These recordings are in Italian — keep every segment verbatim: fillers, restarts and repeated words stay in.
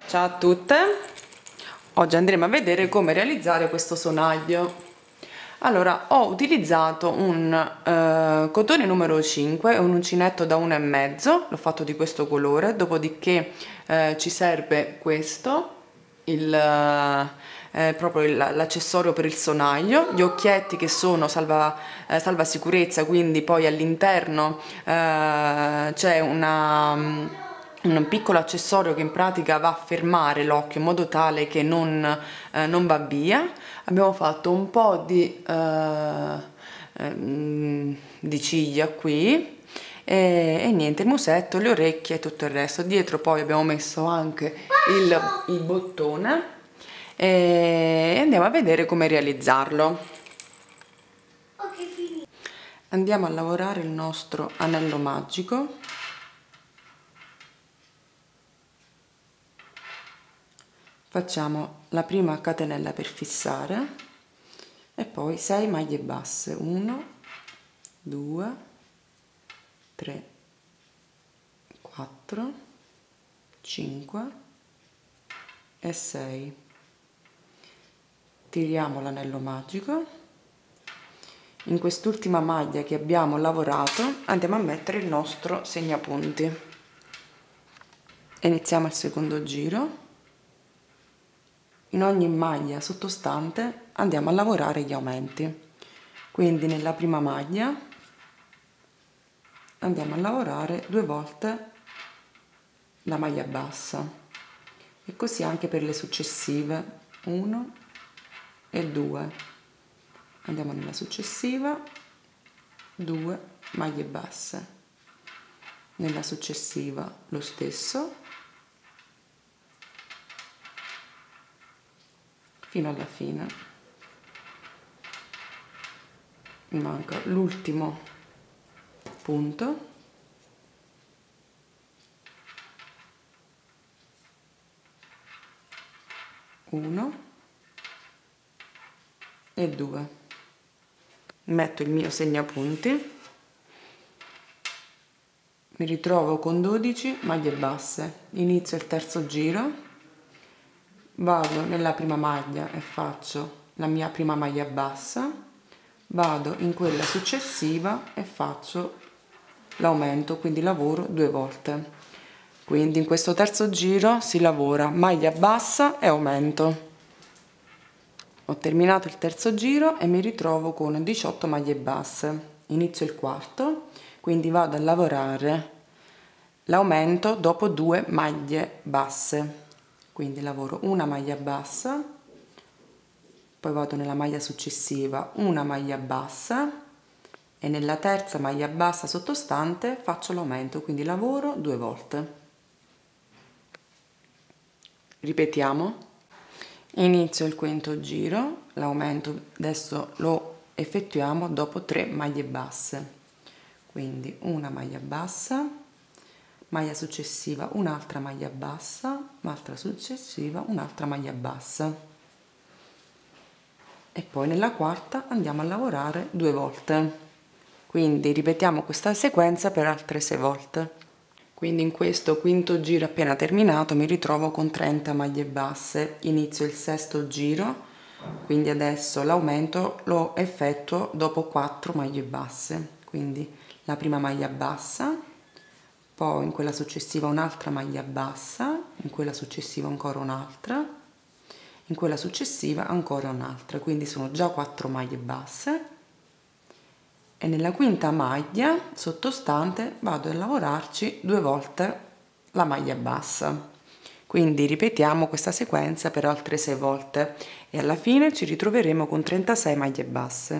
Ciao a tutte, oggi andremo a vedere come realizzare questo sonaglio. Allora, ho utilizzato un eh, cotone numero cinque e un uncinetto da uno e mezzo, l'ho fatto di questo colore, dopodiché eh, ci serve questo, il, eh, proprio l'accessorio per il sonaglio, gli occhietti che sono salva, eh, salva sicurezza, quindi poi all'interno eh, c'è una un piccolo accessorio che in pratica va a fermare l'occhio in modo tale che non, eh, non va via. Abbiamo fatto un po' di, eh, ehm, di ciglia qui e, e niente, il musetto, le orecchie e tutto il resto. Dietro poi abbiamo messo anche il, il bottone e andiamo a vedere come realizzarlo. Andiamo a lavorare il nostro anello magico. Facciamo la prima catenella per fissare e poi sei maglie basse, uno, due, tre, quattro, cinque e sei. Tiriamo l'anello magico. In quest'ultima maglia che abbiamo lavorato andiamo a mettere il nostro segnapunti. Iniziamo il secondo giro. In ogni maglia sottostante andiamo a lavorare gli aumenti, quindi nella prima maglia andiamo a lavorare due volte la maglia bassa e così anche per le successive, uno e due. Andiamo nella successiva, due maglie basse, nella successiva lo stesso, fino alla fine. Mi manca l'ultimo punto, uno e due. Metto il mio segnapunti, mi ritrovo con dodici maglie basse, inizio il terzo giro, vado nella prima maglia e faccio la mia prima maglia bassa, vado in quella successiva e faccio l'aumento, quindi lavoro due volte. Quindi in questo terzo giro si lavora maglia bassa e aumento. Ho terminato il terzo giro e mi ritrovo con diciotto maglie basse. Inizio il quarto, quindi vado a lavorare l'aumento dopo due maglie basse. Quindi lavoro una maglia bassa, poi vado nella maglia successiva una maglia bassa e nella terza maglia bassa sottostante faccio l'aumento, quindi lavoro due volte. Ripetiamo. Inizio il quinto giro, l'aumento adesso lo effettuiamo dopo tre maglie basse, quindi una maglia bassa, maglia successiva un'altra maglia bassa, un'altra successiva un'altra maglia bassa e poi nella quarta andiamo a lavorare due volte. Quindi ripetiamo questa sequenza per altre sei volte. Quindi in questo quinto giro appena terminato mi ritrovo con trenta maglie basse. Inizio il sesto giro, quindi adesso l'aumento lo effettuo dopo quattro maglie basse. Quindi la prima maglia bassa, poi in quella successiva un'altra maglia bassa, in quella successiva ancora un'altra, in quella successiva ancora un'altra, quindi sono già quattro maglie basse. E nella quinta maglia sottostante vado a lavorarci due volte la maglia bassa, quindi ripetiamo questa sequenza per altre sei volte e alla fine ci ritroveremo con trentasei maglie basse.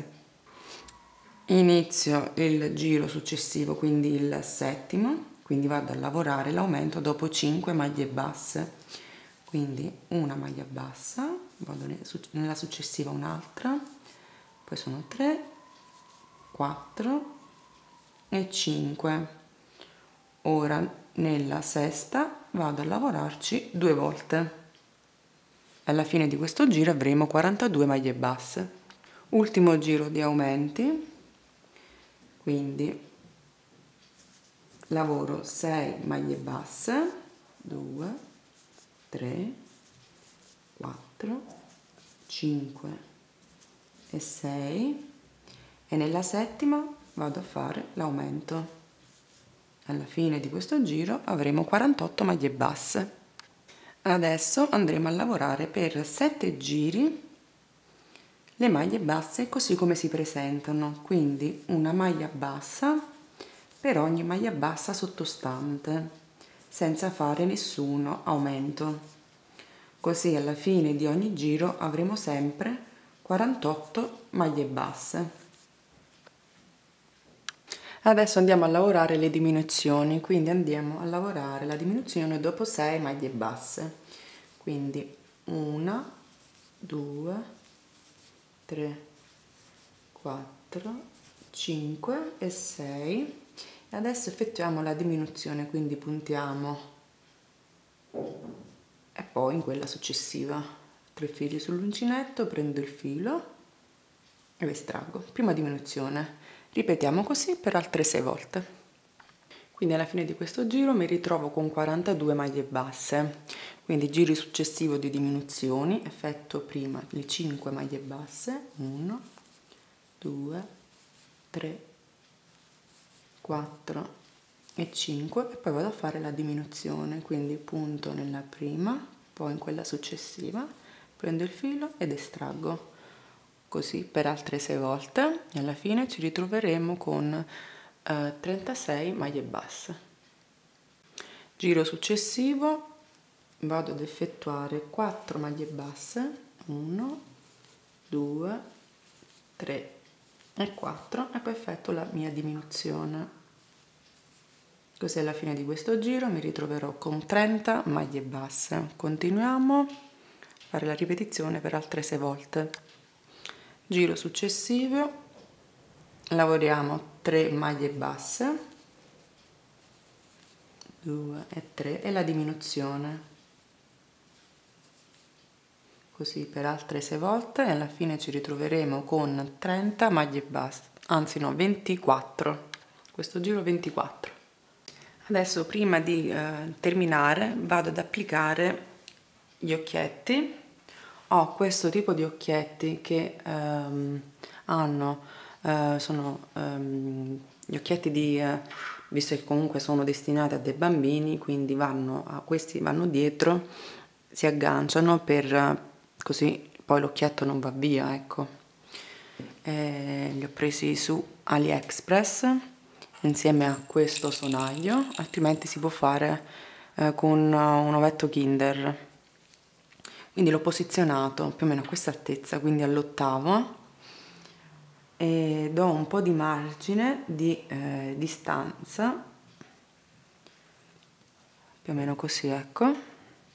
Inizio il giro successivo, quindi il settimo, quindi vado a lavorare l'aumento dopo cinque maglie basse, quindi una maglia bassa, vado nella successiva un'altra, poi sono tre, quattro e cinque. Ora nella sesta vado a lavorarci due volte. Alla fine di questo giro avremo quarantadue maglie basse. Ultimo giro di aumenti, quindi lavoro sei maglie basse, due, tre, quattro, cinque e sei, e nella settima vado a fare l'aumento. Alla fine di questo giro avremo quarantotto maglie basse. Adesso andremo a lavorare per sette giri le maglie basse così come si presentano, quindi una maglia bassa per ogni maglia bassa sottostante, senza fare nessun aumento. Così alla fine di ogni giro avremo sempre quarantotto maglie basse. Adesso andiamo a lavorare le diminuzioni, quindi andiamo a lavorare la diminuzione dopo sei maglie basse, quindi una, due, tre, quattro, cinque e sei. Adesso effettuiamo la diminuzione, quindi puntiamo e poi in quella successiva tre fili sull'uncinetto, prendo il filo e lo estraggo. Prima diminuzione, ripetiamo così per altre sei volte. Quindi alla fine di questo giro mi ritrovo con quarantadue maglie basse, quindi giro successivo di diminuzioni, effettuo prima le cinque maglie basse, uno, due, tre, quattro e cinque, e poi vado a fare la diminuzione, quindi punto nella prima, poi in quella successiva, prendo il filo ed estraggo, così per altre sei volte, e alla fine ci ritroveremo con eh, trentasei maglie basse. Giro successivo, vado ad effettuare quattro maglie basse, uno, due, tre e quattro, e poi effettuo la mia diminuzione. Così alla fine di questo giro mi ritroverò con trenta maglie basse. Continuiamo a fare la ripetizione per altre sei volte. Giro successivo, lavoriamo tre maglie basse, due e tre, e la diminuzione. Così per altre sei volte, e alla fine ci ritroveremo con trenta maglie basse, anzi no, ventiquattro, questo giro ventiquattro. Adesso prima di eh, terminare vado ad applicare gli occhietti. Ho questo tipo di occhietti che ehm, hanno, eh, sono ehm, gli occhietti di, eh, visto che comunque sono destinati a dei bambini, quindi vanno a questi vanno dietro, si agganciano per così poi l'occhietto non va via, ecco. E li ho presi su AliExpress insieme a questo sonaglio, altrimenti si può fare eh, con un ovetto Kinder. Quindi l'ho posizionato più o meno a questa altezza, quindi all'ottavo, e do un po' di margine di eh, distanza, più o meno così, ecco.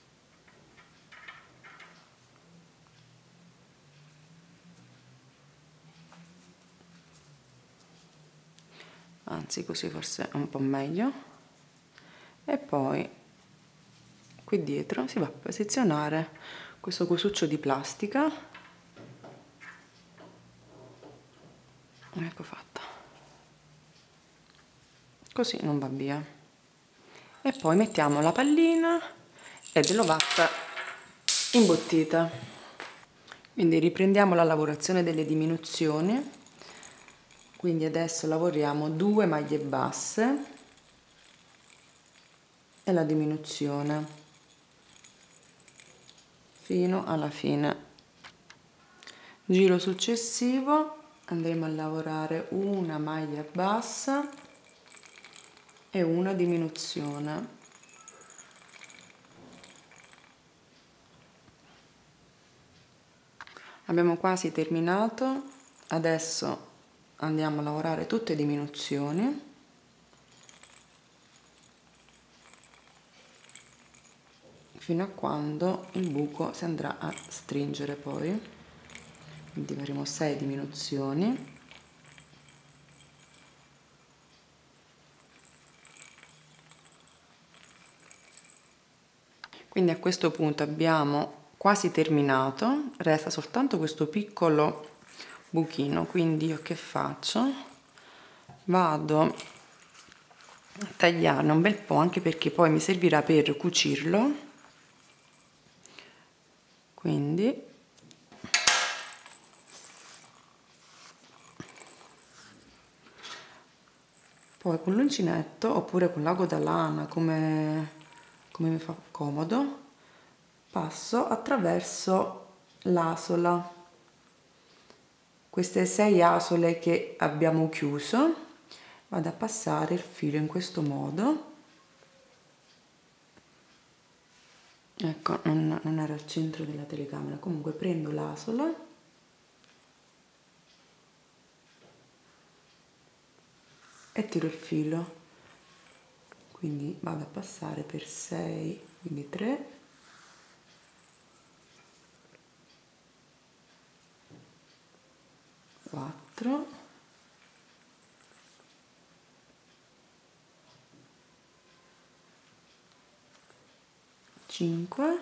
Anzi, così forse è un po' meglio. E poi qui dietro si va a posizionare questo cosuccio di plastica, ecco fatta, così non va via. E poi mettiamo la pallina e dell'ovatta imbottita. Quindi riprendiamo la lavorazione delle diminuzioni, quindi adesso lavoriamo due maglie basse e la diminuzione fino alla fine. Giro successivo andremo a lavorare una maglia bassa e una diminuzione. Abbiamo quasi terminato, adesso andiamo a lavorare tutte diminuzioni. Fino a quando il buco si andrà a stringere poi, quindi faremo sei diminuzioni. Quindi a questo punto abbiamo quasi terminato, resta soltanto questo piccolo buchino, quindi io che faccio? Vado a tagliarne un bel po', anche perché poi mi servirà per cucirlo. poi con l'uncinetto oppure con l'ago da lana, come, come mi fa comodo, passo attraverso l'asola, queste sei asole che abbiamo chiuso, vado a passare il filo in questo modo. Ecco, non, non era al centro della telecamera, comunque prendo l'asola e tiro il filo, quindi vado a passare per sei, quindi tre, quattro, cinque,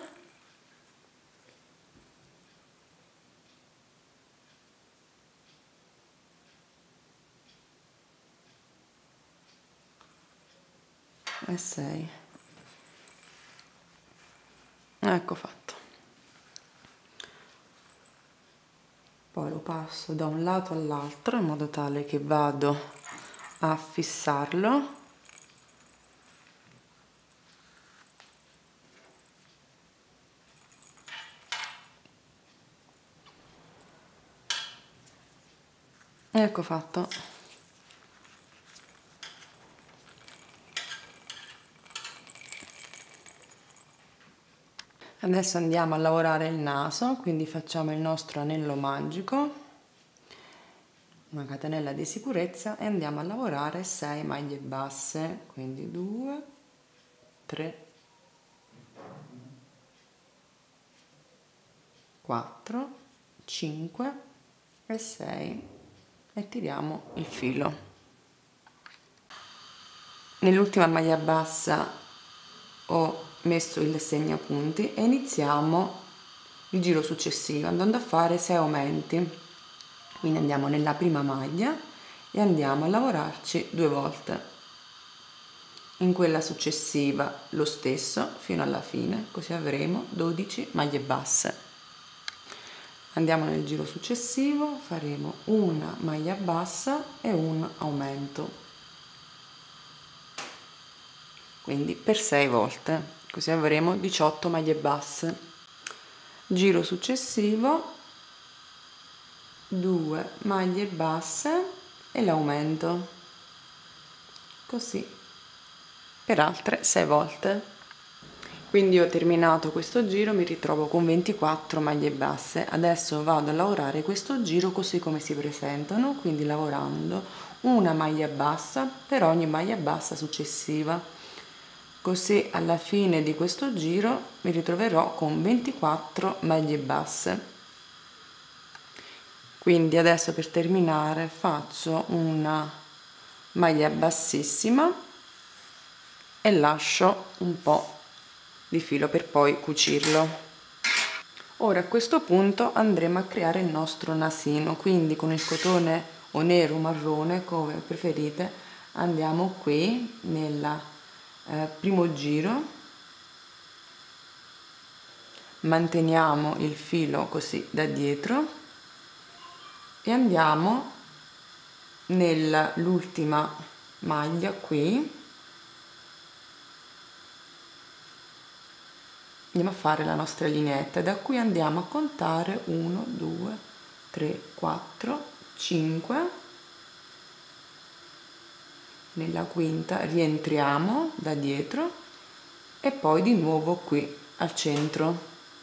e sei. Ecco fatto. Poi lo passo da un lato all'altro in modo tale che vado a fissarlo. Ecco fatto. Adesso andiamo a lavorare il naso, quindi facciamo il nostro anello magico, una catenella di sicurezza e andiamo a lavorare sei maglie basse, quindi due, tre, quattro, cinque e sei e tiriamo il filo. Nell'ultima maglia bassa ho messo il segnapunti e iniziamo il giro successivo andando a fare sei aumenti, quindi andiamo nella prima maglia e andiamo a lavorarci due volte, in quella successiva lo stesso fino alla fine, così avremo dodici maglie basse. Andiamo nel giro successivo, faremo una maglia bassa e un aumento, quindi per sei volte, così avremo diciotto maglie basse. Giro successivo, due maglie basse e l'aumento, così per altre sei volte. Quindi ho terminato questo giro, mi ritrovo con ventiquattro maglie basse. Adesso vado a lavorare questo giro così come si presentano, quindi lavorando una maglia bassa per ogni maglia bassa successiva. Così alla fine di questo giro mi ritroverò con ventiquattro maglie basse. Quindi adesso per terminare faccio una maglia bassissima e lascio un po' di filo per poi cucirlo. Ora a questo punto andremo a creare il nostro nasino, quindi con il cotone o nero o marrone come preferite andiamo qui nella Eh, primo giro, manteniamo il filo così da dietro e andiamo nell'ultima maglia qui, andiamo a fare la nostra lineetta e da qui andiamo a contare uno, due, tre, quattro, cinque. Nella quinta rientriamo da dietro e poi di nuovo qui al centro.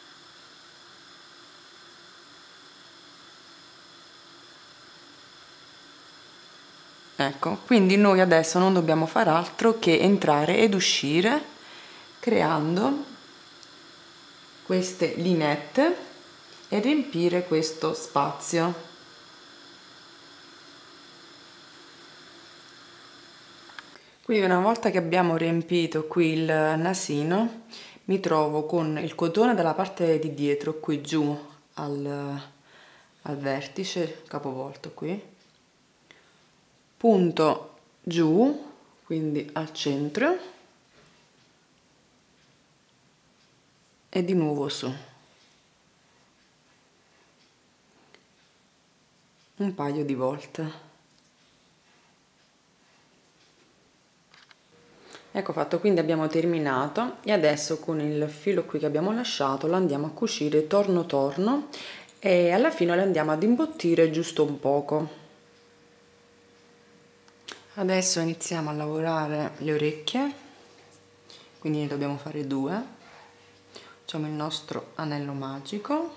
Ecco, quindi noi adesso non dobbiamo fare altro che entrare ed uscire creando queste lineette e riempire questo spazio. Quindi una volta che abbiamo riempito qui il nasino, mi trovo con il cotone dalla parte di dietro, qui giù al, al vertice, capovolto qui, punto giù, quindi al centro, e di nuovo su. Un paio di volte. Ecco fatto, quindi abbiamo terminato e adesso con il filo qui che abbiamo lasciato lo andiamo a cucire torno torno e alla fine lo andiamo ad imbottire giusto un poco. Adesso iniziamo a lavorare le orecchie, quindi ne dobbiamo fare due. Facciamo il nostro anello magico,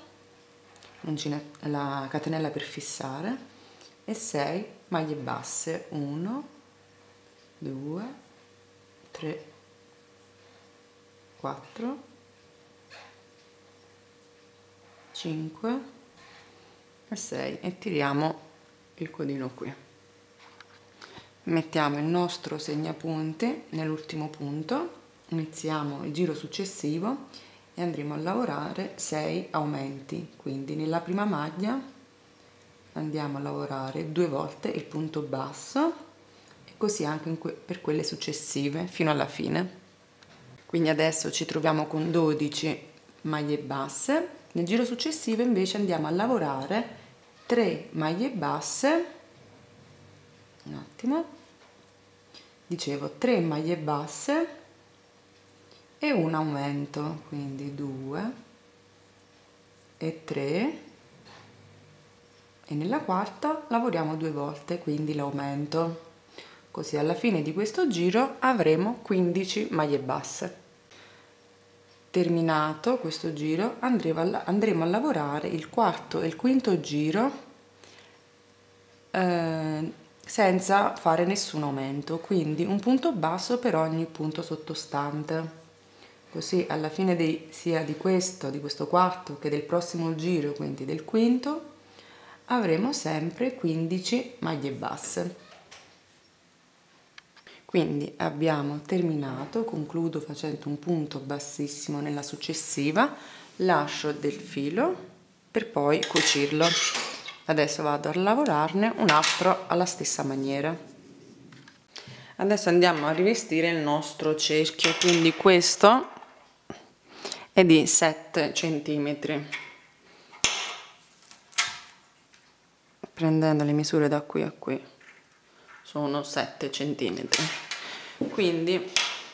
la catenella per fissare e sei maglie basse, uno, due, tre, quattro, cinque e sei e tiriamo il codino qui. Mettiamo il nostro segnapunti nell'ultimo punto, iniziamo il giro successivo e andremo a lavorare sei aumenti, quindi nella prima maglia andiamo a lavorare due volte il punto basso e così anche in que per quelle successive fino alla fine. Quindi adesso ci troviamo con dodici maglie basse, nel giro successivo invece andiamo a lavorare tre maglie basse, un attimo, dicevo tre maglie basse e un aumento, quindi due e tre, e nella quarta lavoriamo due volte, quindi l'aumento, così alla fine di questo giro avremo quindici maglie basse. Terminato questo giro andremo a, andremo a lavorare il quarto e il quinto giro eh, senza fare nessun aumento, quindi un punto basso per ogni punto sottostante, così alla fine dei, sia di questo, di questo quarto che del prossimo giro, quindi del quinto, avremo sempre quindici maglie basse. Quindi abbiamo terminato, concludo facendo un punto bassissimo nella successiva, lascio del filo per poi cucirlo. Adesso vado a lavorarne un altro alla stessa maniera. Adesso andiamo a rivestire il nostro cerchio, quindi questo è di sette centimetri. Prendendo le misure da qui a qui sono sette centimetri, quindi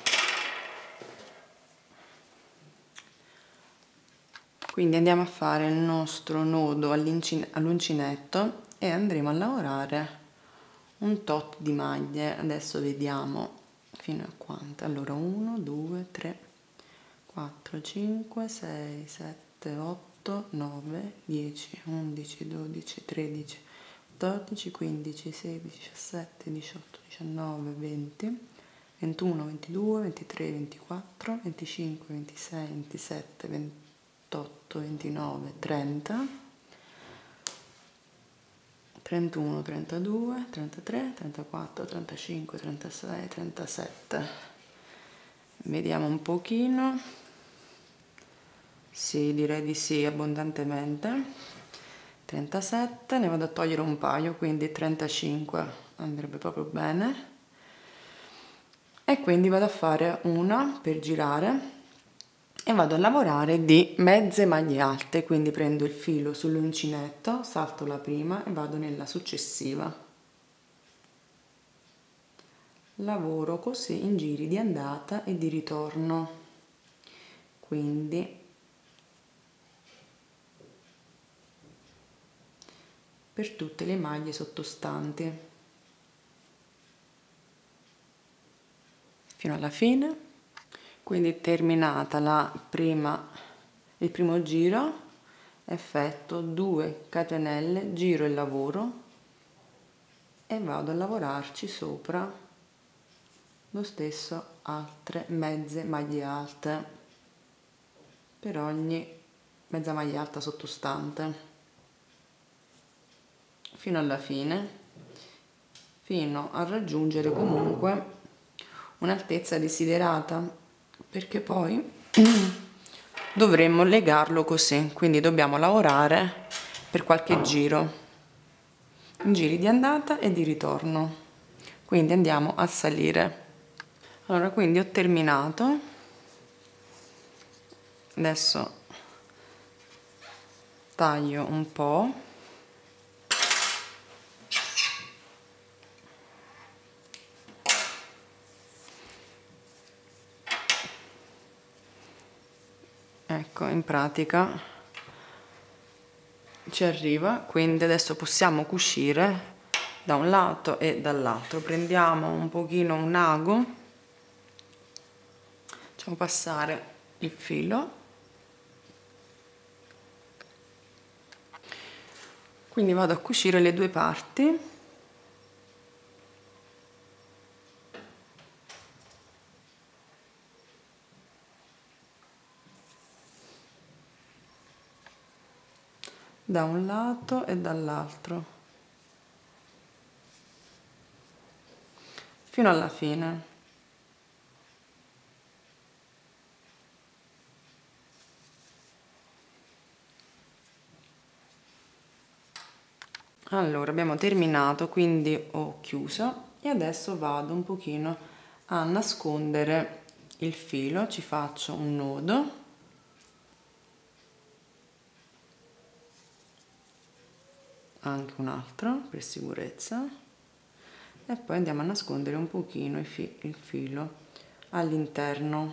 quindi andiamo a fare il nostro nodo all'uncinetto e andremo a lavorare un tot di maglie. Adesso vediamo fino a quante. Allora uno, due, tre, quattro, cinque, sei, sette, otto, nove, dieci, undici, dodici, tredici, quattordici, quindici, sedici, diciassette, diciotto, diciannove, venti, ventuno, ventidue, ventitré, ventiquattro, venticinque, ventisei, ventisette, ventotto, ventinove, trenta, trentuno, trentadue, trentatré, trentaquattro, trentacinque, trentasei, trentasette. Vediamo un pochino. Sì, direi di sì, abbondantemente. trentasette, ne vado a togliere un paio, quindi trentacinque andrebbe proprio bene. E quindi vado a fare una per girare e vado a lavorare di mezze maglie alte, quindi prendo il filo sull'uncinetto, salto la prima e vado nella successiva. Lavoro così in giri di andata e di ritorno, quindi per tutte le maglie sottostanti fino alla fine. Quindi terminata la prima, il primo giro, effetto due catenelle, giro il lavoro e vado a lavorarci sopra lo stesso altre mezze maglie alte per ogni mezza maglia alta sottostante fino alla fine, fino a raggiungere comunque un'altezza desiderata, perché poi dovremmo legarlo così, quindi dobbiamo lavorare per qualche giro, giri di andata e di ritorno, quindi andiamo a salire. Allora, quindi ho terminato, adesso taglio un po', ecco, in pratica ci arriva. Quindi adesso possiamo cucire da un lato e dall'altro. Prendiamo un pochino un ago, facciamo passare il filo, quindi vado a cucire le due parti. Da un lato e dall'altro fino alla fine. Allora abbiamo terminato, quindi ho chiuso e adesso vado un pochino a nascondere il filo. Ci faccio un nodo, anche un altro per sicurezza, e poi andiamo a nascondere un pochino il, fi il filo all'interno.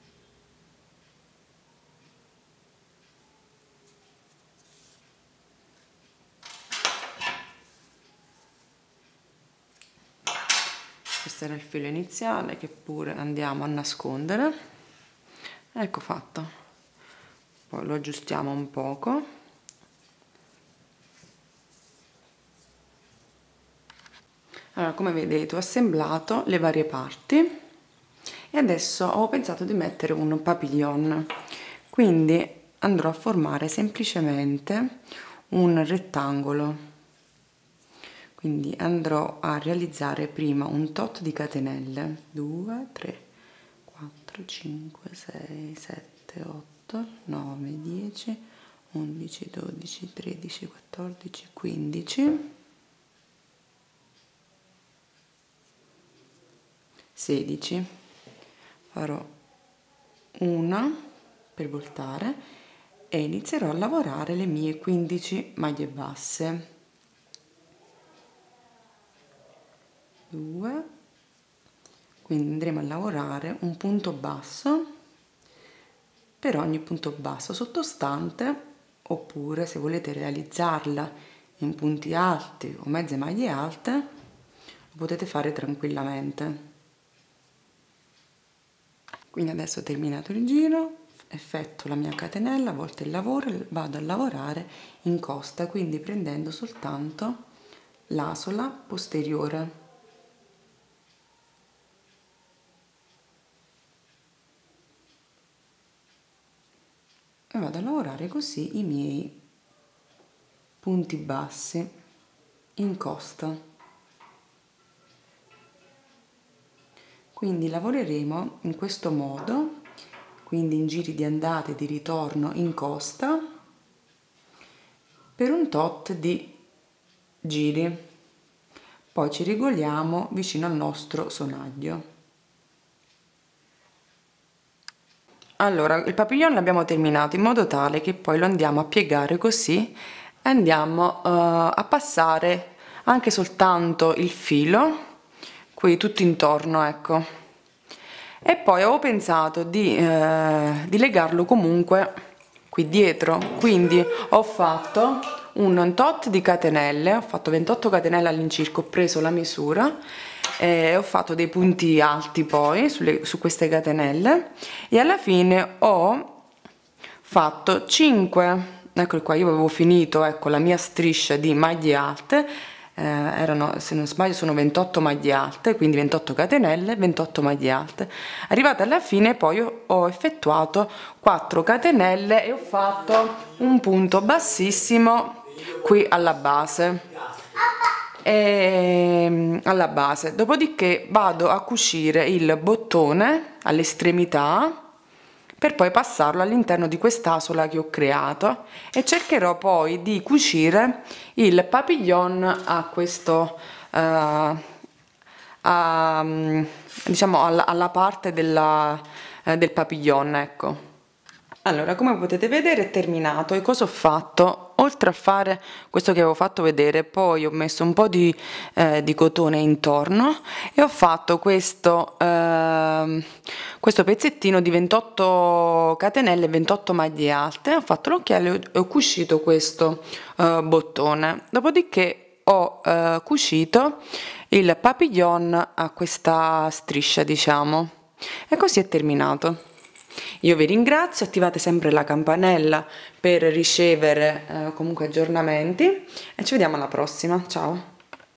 Questo era il filo iniziale che pure andiamo a nascondere. Ecco fatto. Poi lo aggiustiamo un poco. Allora, come vedete ho assemblato le varie parti e adesso ho pensato di mettere un papillon, quindi andrò a formare semplicemente un rettangolo. Quindi andrò a realizzare prima un tot di catenelle, due, tre, quattro, cinque, sei, sette, otto, nove, dieci, undici, dodici, tredici, quattordici, quindici, sedici. Farò una per voltare e inizierò a lavorare le mie quindici maglie basse. due, quindi andremo a lavorare un punto basso per ogni punto basso sottostante, oppure se volete realizzarla in punti alti o mezze maglie alte lo potete fare tranquillamente. Quindi adesso ho terminato il giro, effettuo la mia catenella, volto il lavoro e vado a lavorare in costa, quindi prendendo soltanto l'asola posteriore. E vado a lavorare così i miei punti bassi in costa. Quindi lavoreremo in questo modo, quindi in giri di andata e di ritorno in costa per un tot di giri, poi ci regoliamo vicino al nostro sonaglio. Allora, il papillon l'abbiamo terminato in modo tale che poi lo andiamo a piegare così e andiamo uh, a passare anche soltanto il filo qui tutto intorno, ecco. E poi avevo pensato di, eh, di legarlo comunque qui dietro, quindi ho fatto un tot di catenelle, ho fatto ventotto catenelle all'incirca, ho preso la misura e ho fatto dei punti alti poi sulle, su queste catenelle e alla fine ho fatto cinque, ecco qua, io avevo finito, ecco, la mia striscia di maglie alte, eh, erano, se non sbaglio sono ventotto maglie alte, quindi ventotto catenelle, ventotto maglie alte. Arrivata alla fine poi ho, ho effettuato quattro catenelle e ho fatto un punto bassissimo qui alla base. E alla base, dopodiché vado a cucire il bottone all'estremità per poi passarlo all'interno di quest'asola che ho creato e cercherò poi di cucire il papillon a questo uh, a, diciamo alla, alla parte della, uh, del papillon, ecco. Allora, come potete vedere è terminato e cosa ho fatto? oltre a fare questo che avevo fatto vedere, poi ho messo un po' di, eh, di cotone intorno e ho fatto questo, eh, questo pezzettino di ventotto catenelle e ventotto maglie alte, ho fatto l'occhiello e ho cucito questo eh, bottone, dopodiché ho eh, cucito il papillon a questa striscia, diciamo, e così è terminato. Io vi ringrazio, attivate sempre la campanella per ricevere eh, comunque aggiornamenti e ci vediamo alla prossima, ciao!